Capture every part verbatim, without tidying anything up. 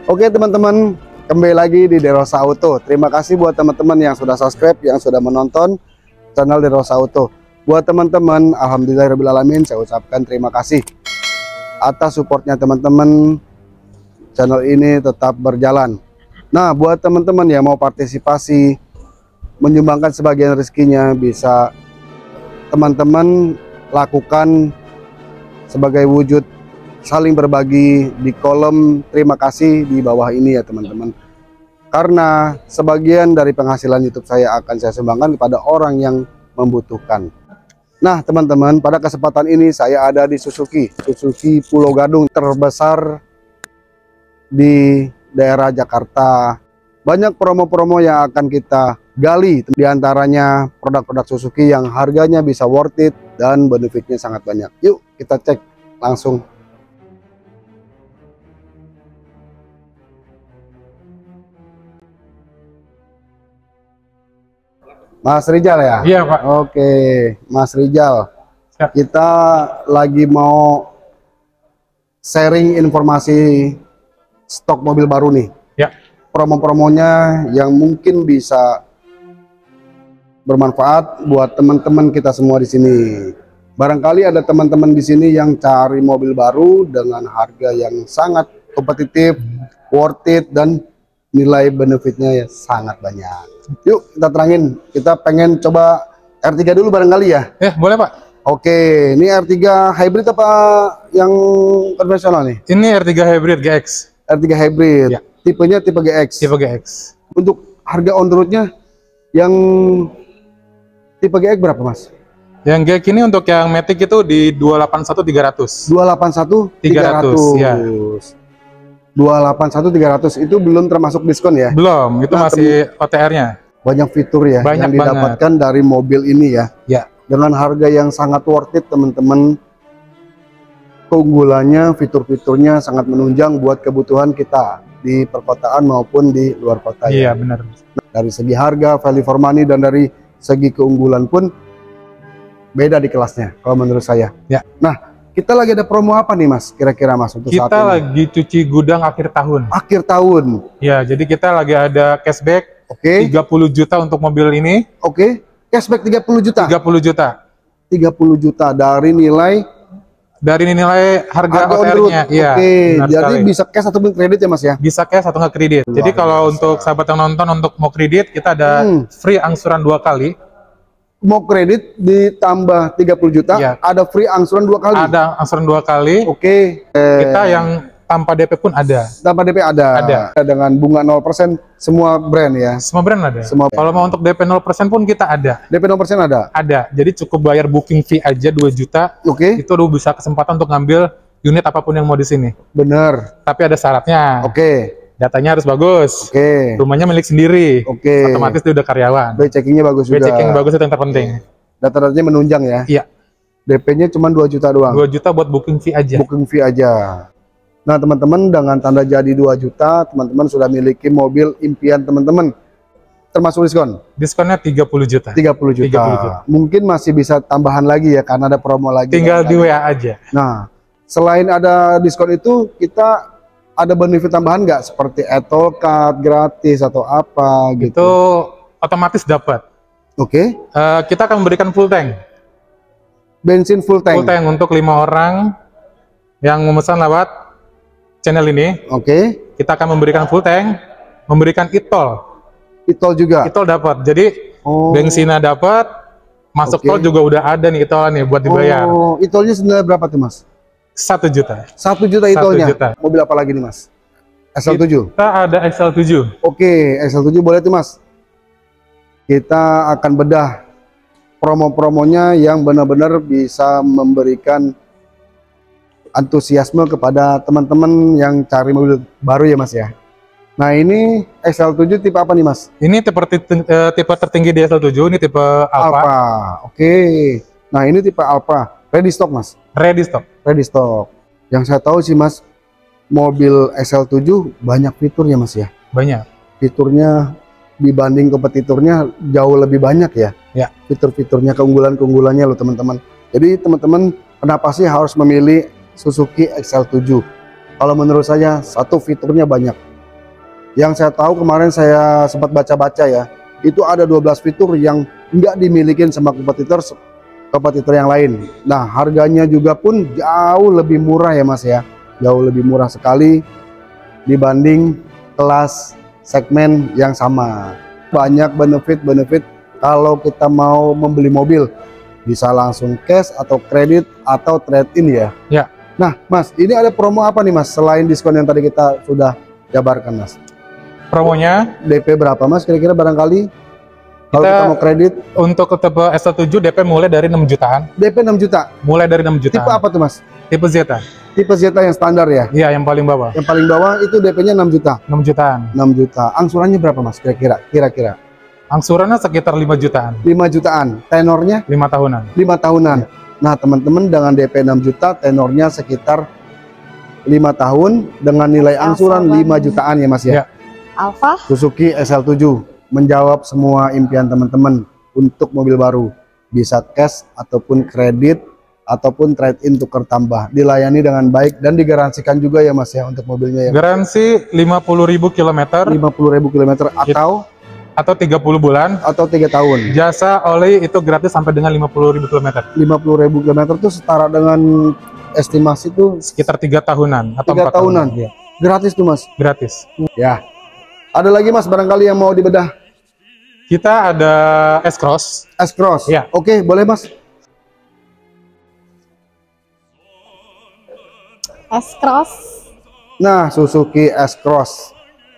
Oke teman-teman, kembali lagi di Derosa Auto. Terima kasih buat teman-teman yang sudah subscribe, yang sudah menonton channel Derosa Auto. Buat teman-teman, alhamdulillahirobbilalamin, saya ucapkan terima kasih atas supportnya teman-teman. Channel ini tetap berjalan. Nah, buat teman-teman yang mau partisipasi, menyumbangkan sebagian rezekinya, bisa teman-teman lakukan sebagai wujud saling berbagi di kolom terima kasih di bawah ini ya teman-teman. Karena sebagian dari penghasilan YouTube saya akan saya sumbangkan kepada orang yang membutuhkan. Nah teman-teman, pada kesempatan ini saya ada di Suzuki Suzuki Pulau Gadung, terbesar di daerah Jakarta. Banyak promo-promo yang akan kita gali, diantaranya produk-produk Suzuki yang harganya bisa worth it dan benefitnya sangat banyak. Yuk kita cek langsung. Mas Rijal ya? Iya Pak. Oke, Mas Rijal. Siap. Kita lagi mau sharing informasi stok mobil baru nih. Ya. Promo-promonya yang mungkin bisa bermanfaat buat teman-teman kita semua di sini. Barangkali ada teman-teman di sini yang cari mobil baru dengan harga yang sangat kompetitif, worth it, dan nilai benefitnya ya sangat banyak. Yuk kita terangin, kita pengen coba R tiga dulu barangkali ya. Ya boleh Pak. Oke, ini R tiga hybrid apa yang konvensional nih? Ini R tiga hybrid G X. R tiga hybrid, ya. Tipenya tipe G X. Tipe G X. Untuk harga on the roadnya yang tipe G X berapa Mas? Yang G X ini untuk yang Matic itu di dua delapan satu tiga ratus. dua delapan satu tiga ratus. Ya. dua delapan satu tiga ratus itu belum termasuk diskon ya? Belum, itu nah, masih O T R-nya. Banyak fitur ya banyak yang didapatkan banget dari mobil ini ya. Ya. Dengan harga yang sangat worth it teman-teman. Keunggulannya, fitur-fiturnya sangat menunjang buat kebutuhan kita di perkotaan maupun di luar kota. Iya, ya. benar. Dari segi harga, value for money, dan dari segi keunggulan pun beda di kelasnya kalau menurut saya. Ya. Nah, kita lagi ada promo apa nih Mas? Kira-kira Mas untuk kita saat ini? lagi cuci gudang akhir tahun. Akhir tahun. Ya, jadi kita lagi ada cashback. Oke. Okay. tiga puluh juta untuk mobil ini. Oke. Okay. Cashback tiga puluh juta. tiga puluh juta. tiga puluh juta dari nilai dari nilai harga, harga O T R-nya. Iya. Oke. Okay. Jadi sekali. bisa cash ataupun kredit ya Mas ya? Bisa cash atau nggak kredit. Luar jadi kalau biasa. Untuk sahabat yang nonton untuk mau kredit, kita ada hmm. free angsuran dua kali. Mau kredit ditambah tiga puluh juta, ya. Ada free angsuran dua kali. Ada angsuran dua kali. Oke. Okay. Kita yang tanpa D P pun ada. Tanpa D P ada. Ada. Dengan bunga nol persen semua brand ya. Semua brand ada. Semua. Kalau mau untuk D P nol persen pun kita ada. D P nol persen ada. Ada. Jadi cukup bayar booking fee aja dua juta. Oke. Okay. Itu udah bisa kesempatan untuk ngambil unit apapun yang mau di sini. Bener. Tapi ada syaratnya. Oke. Okay. Datanya harus bagus. Oke. Okay. Rumahnya milik sendiri. Oke. Okay. Otomatis dia udah karyawan. B checkingnya bagus juga. B checking bagus itu yang terpenting. Data-datanya menunjang ya. Iya. D P-nya cuma dua juta doang. dua juta buat booking fee aja. Booking fee aja. Nah, teman-teman, dengan tanda jadi dua juta, teman-teman sudah miliki mobil impian teman-teman. Termasuk diskon. Diskonnya tiga puluh juta. tiga puluh juta. tiga puluh juta. Mungkin masih bisa tambahan lagi ya karena ada promo lagi. Tinggal di W A aja. Nah, selain ada diskon itu, kita ada benefit tambahan nggak seperti e-tol card gratis atau apa gitu? Itu otomatis dapat. Oke. Okay. Uh, kita akan memberikan full tank. Bensin full tank. Full tank untuk lima orang yang memesan lewat channel ini. Oke. Okay. Kita akan memberikan full tank, memberikan e-tol. E-tol juga. E-tol dapat. Jadi oh. bensinnya dapat, masuk okay. tol juga udah ada nih e-tol nih buat dibayar. Oh, e-tolnya sebenarnya berapa tuh Mas? Satu juta. Satu juta e-tolnya. Mobil apa lagi nih Mas? X L tujuh. Kita ada X L tujuh. Oke, okay. X L tujuh boleh tuh Mas. Kita akan bedah promo-promonya yang benar-benar bisa memberikan antusiasme kepada teman-teman yang cari mobil baru ya Mas ya. Nah ini X L tujuh tipe apa nih Mas? Ini tipe, tipe tertinggi di X L tujuh, ini tipe Alpha. Alpha. Oke. Okay. Nah ini tipe Alpha. Ready stock Mas? Ready stock. Ready stock. Yang saya tahu sih Mas, mobil X L tujuh banyak fitur ya Mas ya? Banyak. Fiturnya dibanding kompetitornya jauh lebih banyak ya. Ya. Fitur-fiturnya, keunggulan-keunggulannya loh teman-teman. Jadi teman-teman kenapa sih harus memilih Suzuki X L tujuh? Kalau menurut saya satu fiturnya banyak. Yang saya tahu kemarin saya sempat baca-baca ya, itu ada dua belas fitur yang nggak dimiliki sama kompetitor kompetitor yang lain. Nah, harganya juga pun jauh lebih murah ya Mas ya. Jauh lebih murah sekali dibanding kelas segmen yang sama. Banyak benefit-benefit kalau kita mau membeli mobil. Bisa langsung cash atau kredit atau trade-in ya. Ya. Nah, Mas, ini ada promo apa nih Mas selain diskon yang tadi kita sudah jabarkan Mas? Promonya D P berapa Mas kira-kira barangkali? Kalau kita, kita mau kredit untuk tipe S tujuh D P mulai dari enam jutaan. D P enam juta. Mulai dari enam jutaan. Tipe apa tuh Mas? Tipe Zeta. Tipe Zeta yang standar ya? Iya, yang paling bawah. Yang paling bawah itu D P-nya enam juta. enam jutaan. enam juta. Angsurannya berapa Mas kira-kira? Kira-kira Angsurannya sekitar lima jutaan. lima jutaan. Tenornya lima tahunan. lima tahunan. Nah, teman-teman dengan D P enam juta, tenornya sekitar lima tahun dengan nilai angsuran lima jutaan ya Mas ya. Ya. Alfa Suzuki S L tujuh menjawab semua impian teman-teman untuk mobil baru, bisa cash ataupun kredit ataupun trade-in tukar tambah, dilayani dengan baik dan digaransikan juga ya Mas ya untuk mobilnya ya. Garansi lima puluh ribu kilometer lima puluh ribu kilometer atau atau tiga puluh bulan. atau tiga tahun. Jasa oli itu gratis sampai dengan lima puluh ribu kilometer. lima puluh ribu kilometer itu setara dengan estimasi tuh Sekitar tiga tahunan atau tiga empat tahunan. Iya, Gratis tuh Mas. gratis. Ya. Ada lagi Mas barangkali yang mau dibedah? Kita ada S-Cross. S-Cross. Ya. Oke, boleh Mas. S-Cross Nah, Suzuki S-Cross.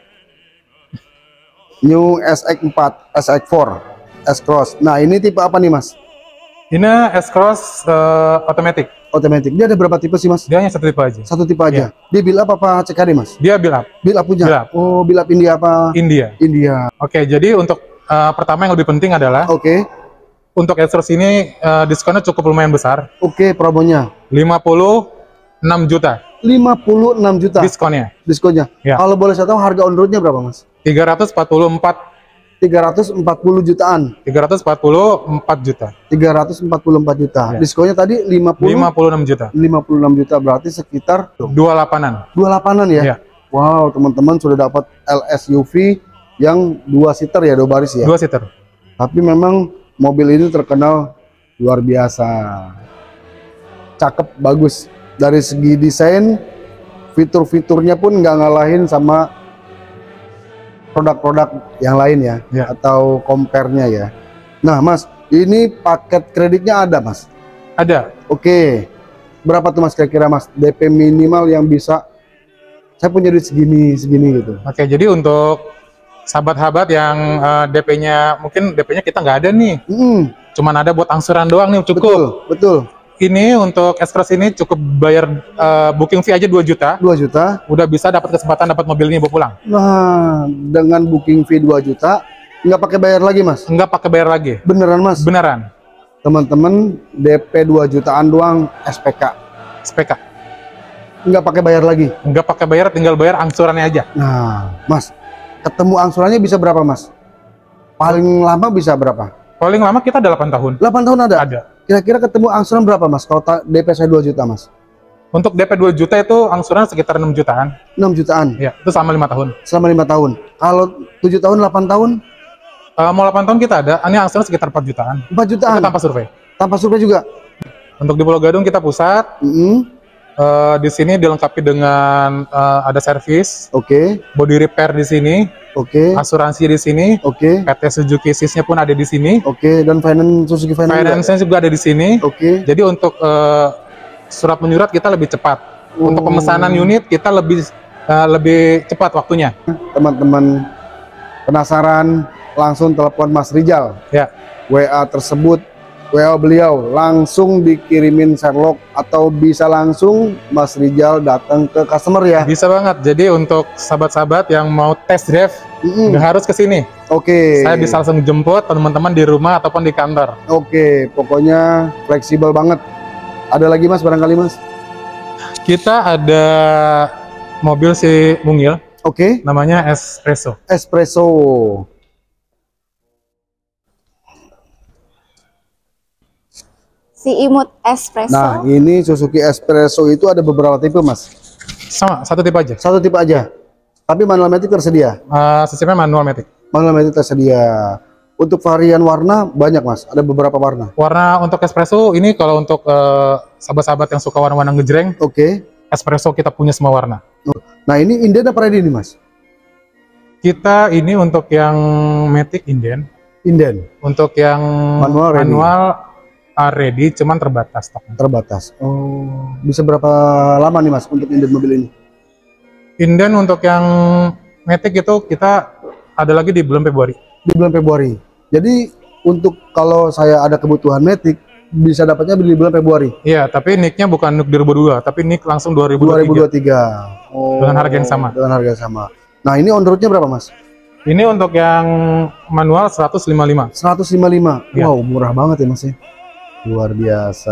New S X empat, S X empat, S-Cross. Nah, ini tipe apa nih Mas? Ini S-Cross uh, automatic. Otomatis. Dia ada berapa tipe sih Mas? Dia hanya satu tipe aja. Satu tipe aja. Dia build up apa C K D Mas? Dia build up. Build up punya. Build up. Oh, build up India apa? India. India. Oke, jadi untuk uh, pertama yang lebih penting adalah Oke. untuk S-Cross ini uh, diskonnya cukup lumayan besar. Oke, promonya lima puluh enam juta lima puluh enam juta diskonnya. diskonnya. Ya. Kalau boleh saya tahu harga on roadnya berapa Mas? tiga ratus empat puluh empat tiga ratus empat puluh jutaan. tiga ratus empat puluh empat juta. tiga ratus empat puluh empat juta. Ya. Diskonnya tadi lima puluh lima puluh enam juta. lima puluh enam juta berarti sekitar dua puluh delapan-an. dua puluh delapan-an ya. Ya. Wow, teman-teman sudah dapat L S U V yang dua seater ya, dua baris ya. Dua seater. Tapi memang mobil ini terkenal luar biasa. Cakep, bagus. Dari segi desain, fitur-fiturnya pun nggak ngalahin sama produk-produk yang lain ya, Ya. atau compare-nya ya. Nah, Mas, ini paket kreditnya ada, Mas? Ada. Oke. Berapa tuh Mas kira-kira Mas D P minimal yang bisa saya punya duit segini segini gitu? Oke, jadi untuk sahabat-sahabat yang uh, D P-nya mungkin D P-nya kita nggak ada nih, Hmm, cuman ada buat angsuran doang nih cukup. betul, betul. Ini untuk S-Cross ini cukup bayar uh, booking fee aja dua juta, dua juta. udah bisa dapat kesempatan dapat mobil ini bawa pulang. Nah, dengan booking fee dua juta, nggak pakai bayar lagi Mas? Nggak pakai bayar lagi. Beneran Mas? Beneran. Teman-teman, D P dua jutaan doang S P K. S P K. Nggak pakai bayar lagi? Nggak pakai bayar, tinggal bayar angsurannya aja. Nah, Mas, ketemu angsurannya bisa berapa Mas? Paling lama bisa berapa? Paling lama kita delapan tahun. delapan tahun ada? Ada. Kira-kira ketemu angsuran berapa Mas? Kalau ta- D P saya dua juta Mas? Untuk D P dua juta itu angsuran sekitar enam jutaan. enam jutaan Ya, itu sama lima tahun. selama lima tahun. Kalau tujuh tahun, delapan tahun, Uh, mau delapan tahun kita ada, ini angsuran sekitar empat jutaan. empat jutaan Itu tanpa survei. tanpa survei juga. Untuk di Pulau Gadung kita pusat. Mm-mm. Uh, di sini dilengkapi dengan uh, ada servis, Oke, body repair di sini, oke, asuransi di sini, oke, P T Suzuki S I S-nya pun ada di sini, oke, dan finance Suzuki Finance juga? finance-nya juga ada di sini. Oke. Jadi untuk uh, surat menyurat kita lebih cepat. Untuk Oh. pemesanan unit kita lebih uh, lebih cepat waktunya. Teman-teman penasaran, langsung telepon Mas Rijal. Ya. W A tersebut, W A beliau langsung dikirimin Sherlock, atau bisa langsung Mas Rijal datang ke customer ya. Bisa banget. Jadi untuk sahabat-sahabat yang mau test drive Mm-mm. nggak harus ke sini. Oke. Saya bisa langsung jemput teman-teman di rumah ataupun di kantor. Oke, pokoknya fleksibel banget. Ada lagi Mas barangkali Mas? Kita ada mobil si Mungil, Oke, namanya Espresso. espresso. si imut espresso. Nah, ini Suzuki Espresso itu ada beberapa tipe Mas. Sama, satu tipe aja. Satu tipe aja. Tapi manual matic tersedia. Uh, sistemnya manual matic. Manual matic tersedia. Untuk varian warna banyak mas, ada beberapa warna. Warna untuk espresso ini kalau untuk uh, sahabat-sahabat yang suka warna-warna ngejreng, oke. Okay. Espresso kita punya semua warna. Nah ini inden apa ready nih mas? Kita ini untuk yang matic inden. Inden. Untuk yang manual ready, manual, uh, ready cuman terbatas stoknya. Terbatas. Oh, bisa berapa lama nih mas untuk inden mobil ini? Inden untuk yang matic itu kita ada lagi di bulan Februari. Di bulan Februari. Jadi untuk kalau saya ada kebutuhan matic bisa dapatnya di bulan Februari. Iya, tapi nicknya bukan nick dua ribu dua, tapi nick langsung dua ribu dua puluh tiga. Oh, dengan harga yang sama. Dengan harga yang sama. Nah ini on roadnya berapa mas? Ini untuk yang manual seratus lima puluh lima. seratus lima puluh lima. Ya. Wow, murah banget ya mas ya. Luar biasa.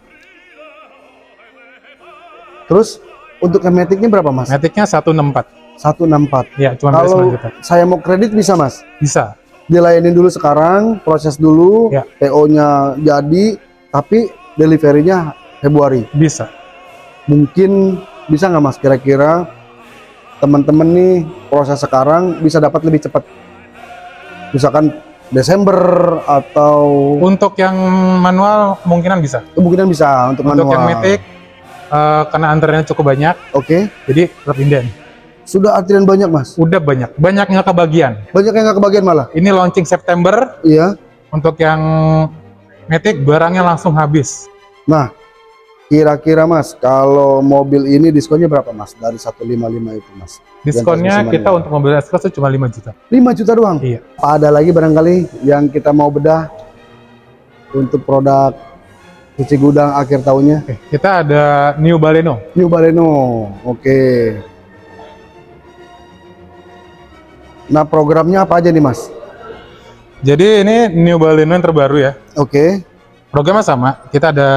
Terus untuk yang maticnya berapa mas? Maticnya seratus enam puluh empat. seratus enam puluh empat. Ya, cuma kalau saya mau kredit bisa mas? Bisa. Dilayanin dulu sekarang, proses dulu, ya. P O-nya jadi, tapi delivery-nya Februari. Bisa. Mungkin bisa nggak mas kira-kira teman-teman nih proses sekarang bisa dapat lebih cepat? Misalkan Desember atau... Untuk yang manual kemungkinan bisa. Kemungkinan bisa untuk, untuk manual. Yang matic, uh, karena antreannya cukup banyak. Oke. Okay. Jadi tetap inden. Sudah antrian banyak mas? Udah banyak, banyak yang nggak kebagian. Banyak yang nggak kebagian malah? Ini launching September. Iya. Untuk yang matic barangnya langsung habis. Nah, kira-kira mas, kalau mobil ini diskonnya berapa mas? Dari seratus lima puluh lima itu mas? Diskonnya kita untuk mobil S-Cross cuma lima juta. lima juta doang? Iya. Ada lagi barangkali yang kita mau bedah untuk produk cuci gudang akhir tahunnya? Oke, kita ada New Baleno. New Baleno, oke. Nah programnya apa aja nih mas? Jadi ini New Baleno yang terbaru ya. Oke. Okay. Programnya sama. Kita ada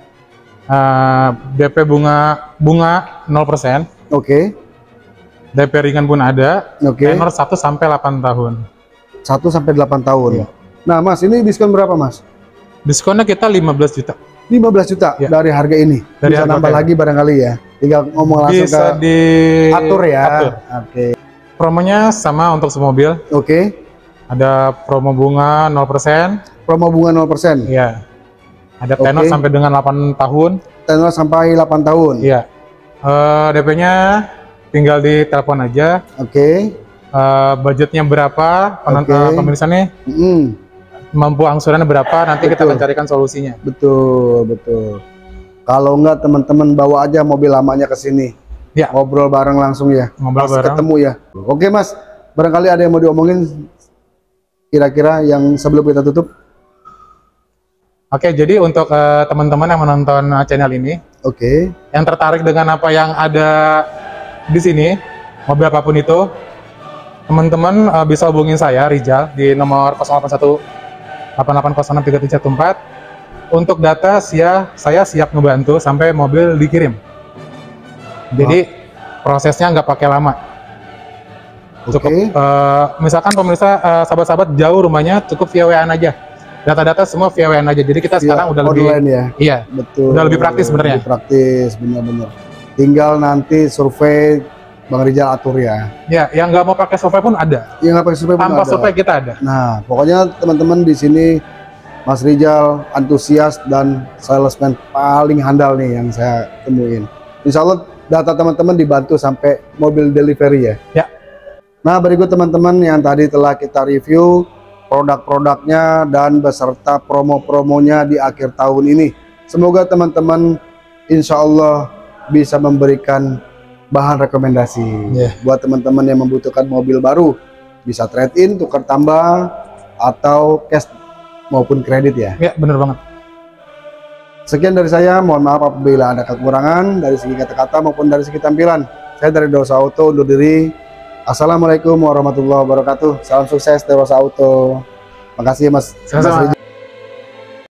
uh, D P bunga bunga nol persen. Oke. Okay. D P ringan pun ada. Oke. Okay. Tenor satu sampai delapan tahun. satu sampai delapan tahun. Iya. Nah mas, ini diskon berapa mas? Diskonnya kita lima belas juta. lima belas juta ya. Dari harga ini. Dari Bisa harga nambah lagi barangkali ya. Tinggal ngomong langsung Bisa ke di atur ya. Oke. Okay. Promonya sama untuk semua mobil. Oke. Okay. Ada promo bunga nol persen. Promo bunga nol persen. Iya. Ada tenor okay. sampai dengan delapan tahun. Tenor sampai delapan tahun. Iya. Uh, D P-nya tinggal di telepon aja. Oke. Okay. Uh, budgetnya berapa? Okay. Pemirsa nih. Mm. Mampu angsurannya berapa? Nanti betul. Kita akan carikan solusinya. Betul, betul. Kalau enggak teman-teman bawa aja mobil lamanya ke sini. Ya. Ngobrol bareng langsung ya. Ngobrol bareng. Ketemu ya. Oke mas, barangkali ada yang mau diomongin kira-kira yang sebelum kita tutup. Oke, jadi untuk uh, teman-teman yang menonton channel ini, oke, yang tertarik dengan apa yang ada di sini, mobil apapun itu, teman-teman uh, bisa hubungin saya Rizal di nomor nol delapan satu delapan delapan nol enam tiga tujuh empat. Untuk data sia, saya siap ngebantu sampai mobil dikirim. Jadi oh. prosesnya nggak pakai lama. Cukup, okay. uh, misalkan pemirsa uh, sahabat-sahabat jauh rumahnya, cukup via W A aja. Data-data semua via W A aja. Jadi kita via sekarang udah lebih ya. Iya, betul. Udah lebih praktis sebenarnya. Lebih praktis, benar-benar. Tinggal nanti survei Bang Rizal atur ya. Ya, yang nggak mau pakai survei pun ada. Yang nggak pakai survei pun Tanpa ada. survei kita ada. Nah, pokoknya teman-teman di sini Mas Rizal antusias dan salesman paling handal nih yang saya temuin. Insya Allah data teman-teman dibantu sampai mobil delivery ya. Ya. Nah berikut teman-teman yang tadi telah kita review produk-produknya dan beserta promo-promonya di akhir tahun ini. Semoga teman-teman insya Allah bisa memberikan bahan rekomendasi yeah. buat teman-teman yang membutuhkan mobil baru. Bisa trade-in, tukar tambah, atau cash maupun kredit ya. Ya bener banget. Sekian dari saya, mohon maaf apabila ada kekurangan dari segi kata-kata maupun dari segi tampilan. Saya dari Derosa Auto undur diri. Assalamualaikum warahmatullahi wabarakatuh. Salam sukses Derosa Auto. Makasih Mas. Sama-sama.